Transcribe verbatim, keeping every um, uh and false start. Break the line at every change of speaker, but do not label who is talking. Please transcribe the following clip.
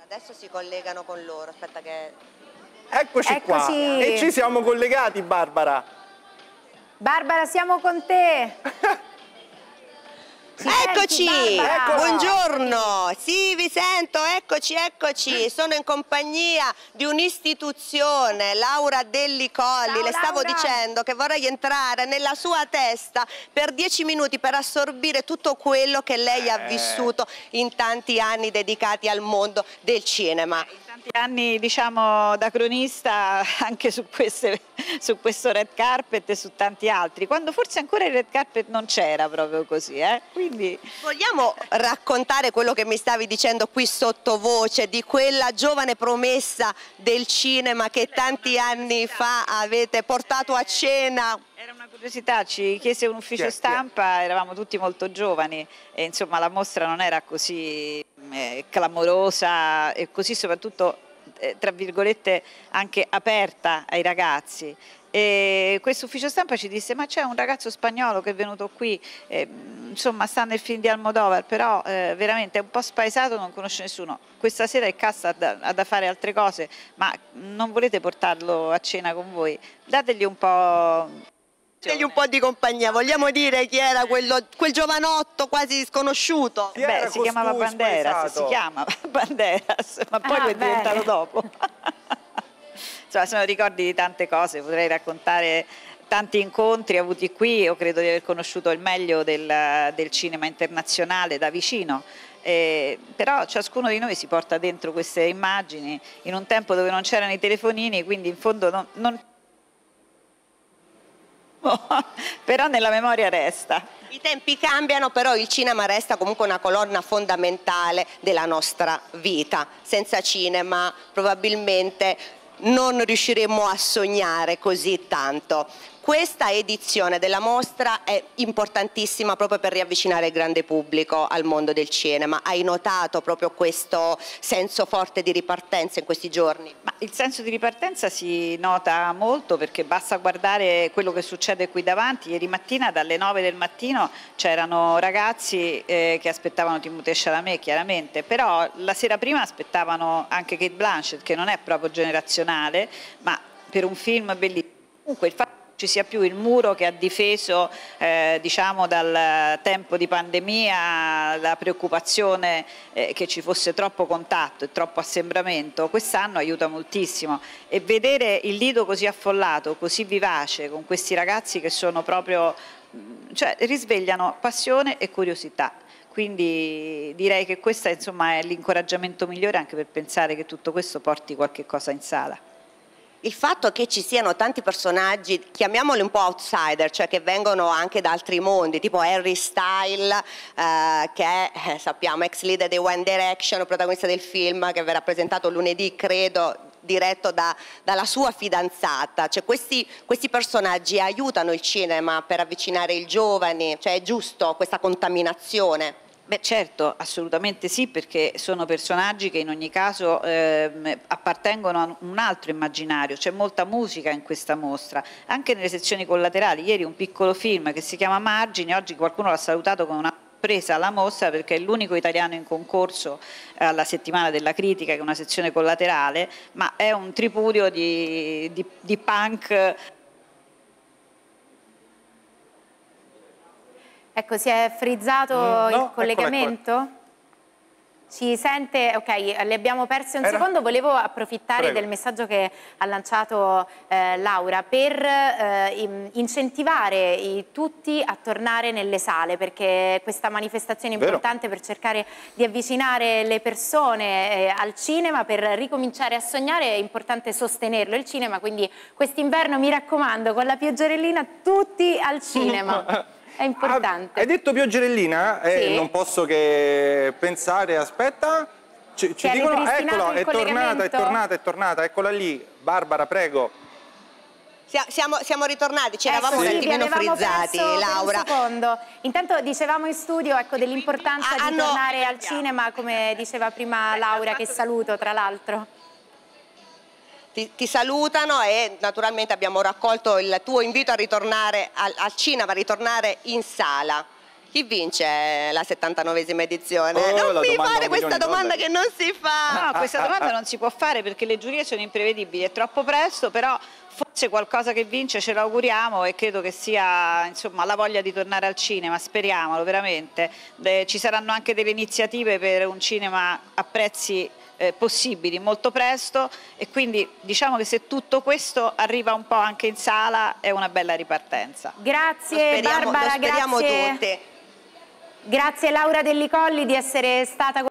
Adesso si collegano con loro, aspetta che...
Eccoci, Eccoci qua, e ci siamo collegati, Barbara.
Barbara, siamo con te.
Eccoci, buongiorno, sì vi sento, eccoci, eccoci, sono in compagnia di un'istituzione, Laura Delli Colli. Le stavo
Laura.
dicendo che vorrei entrare nella sua testa per dieci minuti per assorbire tutto quello che lei ha vissuto in tanti anni dedicati al mondo del cinema.
Tanti anni, diciamo, da cronista anche su, queste, su questo red carpet e su tanti altri, quando forse ancora il red carpet non c'era proprio così, eh? Quindi...
Vogliamo raccontare quello che mi stavi dicendo qui sottovoce, di quella giovane promessa del cinema che tanti anni fa avete portato a cena?
Era una curiosità, ci chiese un ufficio stampa, eravamo tutti molto giovani e insomma la mostra non era così eh, clamorosa e così soprattutto eh, tra virgolette anche aperta ai ragazzi. E questo ufficio stampa ci disse: ma c'è un ragazzo spagnolo che è venuto qui, eh, insomma sta nel film di Almodovar, però eh, veramente è un po' spaesato, non conosce nessuno. Questa sera il cast ha da, ha da fare altre cose, ma non volete portarlo a cena con voi? Dategli un po'...
Dategli un po' di compagnia. Vogliamo dire chi era quello, quel giovanotto quasi sconosciuto?
Beh, si chiamava Banderas, si chiama Banderas, ma poi ah, è diventato dopo. Insomma, sono ricordi di tante cose, potrei raccontare tanti incontri avuti qui. Io credo di aver conosciuto il meglio del, del cinema internazionale da vicino, eh, però ciascuno di noi si porta dentro queste immagini in un tempo dove non c'erano i telefonini, quindi in fondo non, non... però nella memoria resta.
I tempi cambiano, però il cinema resta comunque una colonna fondamentale della nostra vita. Senza cinema probabilmente non riusciremo a sognare così tanto. Questa edizione della mostra è importantissima proprio per riavvicinare il grande pubblico al mondo del cinema. Hai notato proprio questo senso forte di ripartenza in questi giorni?
Ma il senso di ripartenza si nota molto, perché basta guardare quello che succede qui davanti. Ieri mattina dalle nove del mattino c'erano ragazzi eh, che aspettavano Timothée Chalamet, chiaramente, però la sera prima aspettavano anche Cate Blanchett, che non è proprio generazionale, ma per un film bellissimo. Comunque il fatto ci sia più il muro che ha difeso eh, diciamo dal tempo di pandemia la preoccupazione eh, che ci fosse troppo contatto e troppo assembramento, quest'anno aiuta moltissimo, e vedere il Lido così affollato, così vivace, con questi ragazzi che sono proprio, cioè risvegliano passione e curiosità. Quindi direi che questo insomma è l'incoraggiamento migliore anche per pensare che tutto questo porti qualche cosa in sala.
Il fatto che ci siano tanti personaggi, chiamiamoli un po' outsider, cioè che vengono anche da altri mondi, tipo Harry Styles, eh, che è, eh, sappiamo, ex leader dei One Direction, protagonista del film che verrà presentato lunedì, credo, diretto da, dalla sua fidanzata. Cioè questi, questi personaggi aiutano il cinema per avvicinare i giovani, cioè è giusto questa contaminazione?
Beh certo, assolutamente sì, perché sono personaggi che in ogni caso eh, appartengono a un altro immaginario. C'è molta musica in questa mostra, anche nelle sezioni collaterali. Ieri un piccolo film che si chiama Margini, oggi qualcuno l'ha salutato con una presa alla mostra perché è l'unico italiano in concorso alla settimana della critica, che è una sezione collaterale, ma è un tripudio di, di, di punk.
Ecco, si è frizzato mm, no, il collegamento? Eccola, eccola. Ci sente? Ok, le abbiamo perso un Era... secondo. Volevo approfittare Prego. del messaggio che ha lanciato eh, Laura per eh, incentivare i, tutti a tornare nelle sale, perché questa manifestazione è importante Vero. per cercare di avvicinare le persone eh, al cinema, per ricominciare a sognare. È importante sostenerlo il cinema, quindi quest'inverno mi raccomando, con la pioggerellina tutti al cinema. È importante.
Ah, hai detto pioggerellina? Eh, sì. Non posso che pensare, aspetta, ci, ci dicono, eccolo, è tornata, è tornata, è tornata, eccola lì. Barbara, prego.
Siamo, siamo ritornati, ci eravamo eh sì, un attimino frizzati, Laura.
Un secondo. Intanto dicevamo in studio, ecco, dell'importanza ah, di no. tornare al cinema, come diceva prima Laura, che saluto tra l'altro.
Ti, ti salutano e naturalmente abbiamo raccolto il tuo invito a ritornare al, al cinema, a ritornare in sala. Chi vince la settantanovesima edizione?
Oh,
non mi fare questa domanda che non si fa!
No, questa domanda non si può fare perché le giurie sono imprevedibili, è troppo presto, però forse qualcosa che vince ce l'auguriamo e credo che sia, insomma, la voglia di tornare al cinema, speriamolo veramente. Eh, ci saranno anche delle iniziative per un cinema a prezzi eh, possibili molto presto e quindi diciamo che se tutto questo arriva un po' anche in sala è una bella ripartenza.
Grazie
speriamo,
Barbara,
lo speriamo
grazie.
tutti.
Grazie Laura Delli Colli di essere stata con